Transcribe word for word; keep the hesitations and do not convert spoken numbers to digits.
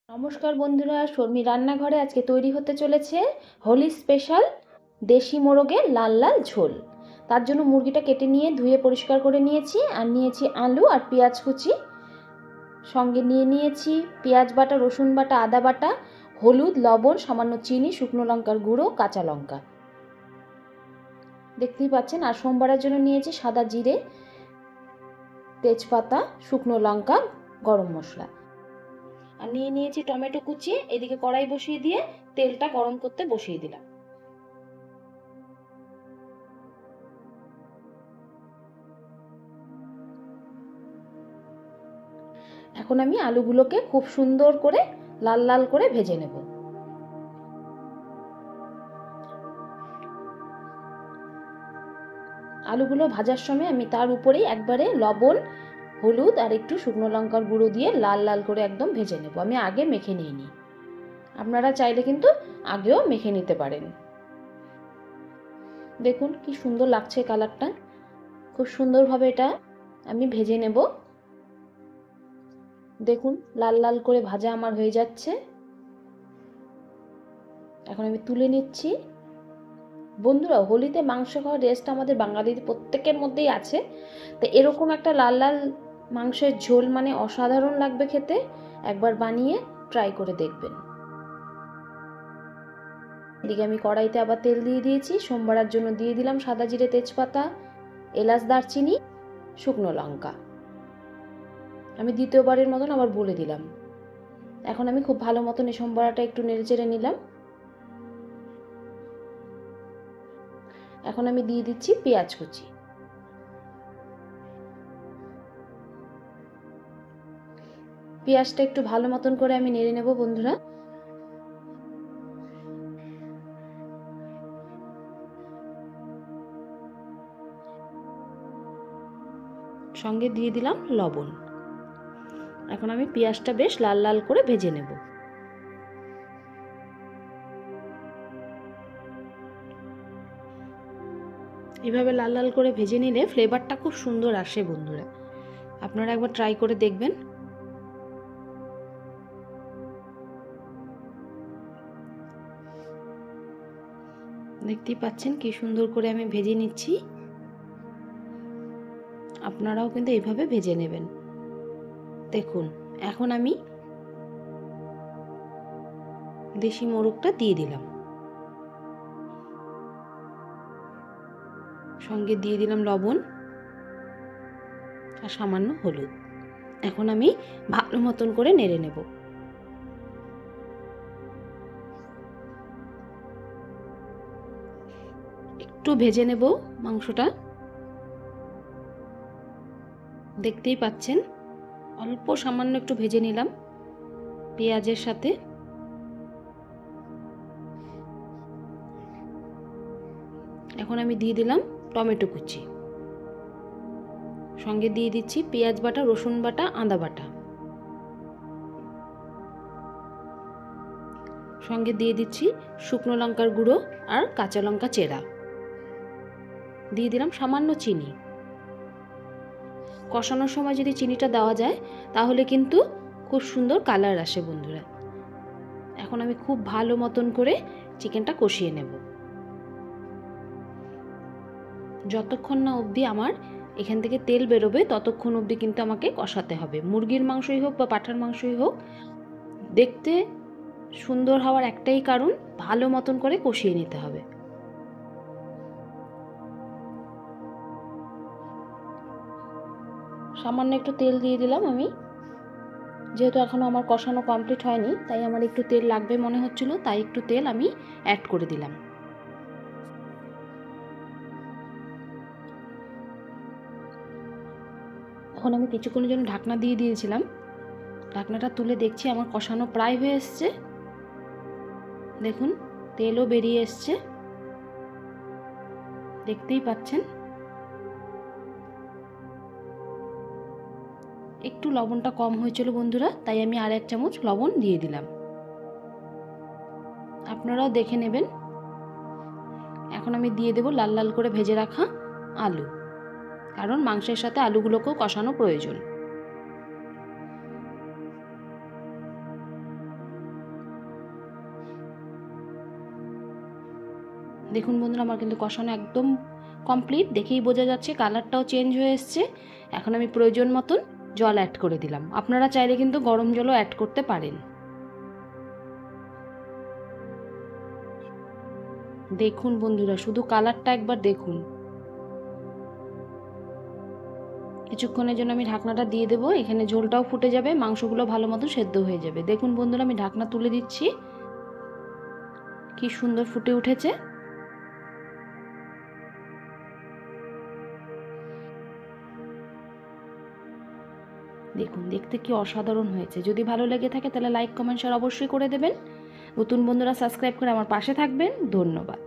নমস্কার বন্ধুরা, শর্মি রান্নাঘরে আজকে তৈরি হতে চলেছে হোলি স্পেশাল দেশি মোরগের লাল লাল ঝোল। তার জন্য মুরগিটা কেটে নিয়ে ধুয়ে পরিষ্কার করে নিয়েছি, আর নিয়েছি আলু আর পেঁয়াজ কুচি, সঙ্গে নিয়ে নিয়েছি পেঁয়াজ বাটা, রসুন বাটা, আদা বাটা, হলুদ, লবণ, সামান্য চিনি, শুকনো লঙ্কার গুঁড়ো, কাঁচা লঙ্কা দেখতেই পাচ্ছেন। আর সোমবারের জন্য নিয়েছি সাদা জিরে, তেজপাতা, শুকনো লঙ্কা, গরম মশলা। আর নিয়ে নিয়েছি টমেটো কুচি। এদিকে কড়াই বসিয়ে দিয়ে তেলটা গরম করতে বসিয়ে দিলাম। এখন আমি আলুগুলোকে খুব সুন্দর করে লাল লাল করে ভেজে নেব। আলুগুলো ভাজার সময় আমি তার উপরেই একবারে লবণ, হলুদ আর একটু শুকনো লঙ্কার গুঁড়ো দিয়ে লাল লাল করে একদম ভেজে নেব। আমি আগে মেখে নিইনি, আপনারা চাইলে কিন্তু আগেও মেখে নিতে পারেন। দেখুন কি সুন্দর লাগছে কালারটা, খুব সুন্দরভাবে এটা আমি ভেজে নেব। দেখুন লাল লাল করে ভাজা আমার হয়ে যাচ্ছে। এখন আমি তুলে নিচ্ছি। বন্ধুরা, হোলিতে মাংস খাওয়ার রেস্ট আমাদের বাঙালির প্রত্যেকের মধ্যেই আছে, তো এরকম একটা লাল লাল মাংসের ঝোল মানে অসাধারণ লাগবে খেতে। একবার বানিয়ে ট্রাই করে দেখবেন। এদিকে আমি কড়াইতে আবার তেল দিয়ে দিয়েছি। সোমবারের জন্য দিয়ে দিলাম সাদা জিরে, তেজপাতা, এলাচ, দারচিনি, শুকনো লঙ্কা। আমি দ্বিতীয়বারের মতন আবার বলে দিলাম। এখন আমি খুব ভালো মতন এই সোমবারটা একটু নেড়ে চেড়ে নিলাম। এখন আমি দিয়ে দিচ্ছি পেঁয়াজ কুচি। পেঁয়াজটা একটু ভালো মতন করে আমি নেড়ে নেব বন্ধুরা। সঙ্গে দিয়ে দিলাম লবণ। এখন আমি পেঁয়াজটা বেশ লাল লাল করে ভেজে নেব। এভাবে লাল লাল করে ভেজে নিলে ফ্লেভারটা খুব সুন্দর আসে বন্ধুরা, আপনারা একবার ট্রাই করে দেখবেন। দেখতেই পাচ্ছেন কি সুন্দর করে আমি ভেজে নিচ্ছি। আপনারাও কিন্তু এইভাবে ভেজে নেবেন। দেখুন এখন আমি দেশি মোরগটা দিয়ে দিলাম, সঙ্গে দিয়ে দিলাম লবণ আর সামান্য হলুদ। এখন আমি ভালো মতন করে নেড়ে নেব। একটু ভেজে নেব মাংসটা। দেখতেই পাচ্ছেন অল্প সামান্য একটু ভেজে নিলাম পেঁয়াজের সাথে। এখন আমি দিয়ে দিলাম টমেটো কুচি, সঙ্গে দিয়ে দিচ্ছি পেঁয়াজ বাটা, রসুন বাটা, আদা বাটা, সঙ্গে দিয়ে দিচ্ছি শুকনো লঙ্কার গুঁড়ো আর কাঁচা লঙ্কা চেরা, দিয়ে দিলাম সামান্য চিনি। কষানোর সময় যদি চিনিটা দেওয়া যায় তাহলে কিন্তু খুব সুন্দর কালার আসে বন্ধুরা। এখন আমি খুব ভালো মতন করে চিকেনটা কষিয়ে নেব। যতক্ষণ না অবধি আমার এখান থেকে তেল বেরোবে ততক্ষণ অবধি কিন্তু আমাকে কষাতে হবে। মুরগির মাংসই হোক বা পাঁঠার মাংসই হোক, দেখতে সুন্দর হওয়ার একটাই কারণ, ভালো মতন করে কষিয়ে নিতে হবে। সামান্য একটু তেল দিয়ে দিলাম আমি, যেহেতু এখনো আমার কষানো কমপ্লিট হয়নি তাই আমার একটু তেল লাগবে মনে হচ্ছিল, তাই একটু তেল আমি অ্যাড করে দিলাম। এখন আমি কিছুক্ষণের জন্য ঢাকনা দিয়ে দিয়েছিলাম। ঢাকনাটা তুলে দেখছি আমার কষানো প্রায় হয়ে এসছে। দেখুন তেলও বেরিয়ে এসছে, দেখতেই পাচ্ছেন। একটু লবণটা কম হয়েছিল বন্ধুরা, তাই আমি আর এক চামচ লবণ দিয়ে দিলাম। আপনারাও দেখে নেবেন। এখন আমি দিয়ে দেব লাল লাল করে ভেজে রাখা আলু, কারণ মাংসের সাথে আলুগুলোকেও কষানো প্রয়োজন। দেখুন বন্ধুরা, আমার কিন্তু কষানো একদম কমপ্লিট, দেখেই বোঝা যাচ্ছে কালারটাও চেঞ্জ হয়ে এসছে। এখন আমি প্রয়োজন মতন জল অ্যাড করে দিলাম। আপনারা চাইলে কিন্তু গরম জলও অ্যাড করতে পারেন। দেখুন বন্ধুরা, শুধু কালারটা একবার দেখুন। কিছুক্ষণের জন্য আমি ঢাকনাটা দিয়ে দেবো, এখানে ঝোলটাও ফুটে যাবে, মাংসগুলো ভালো মতো সেদ্ধ হয়ে যাবে। দেখুন বন্ধুরা, আমি ঢাকনা তুলে দিচ্ছি, কি সুন্দর ফুটে উঠেছে। দেখুন দেখতে কি অসাধারণ হয়েছে। যদি ভালো লেগে থাকে তাহলে লাইক কমেন্ট শেয়ার অবশ্যই করে দেবেন। নতুন বন্ধুরা সাবস্ক্রাইব করে আমার পাশে থাকবেন। ধন্যবাদ।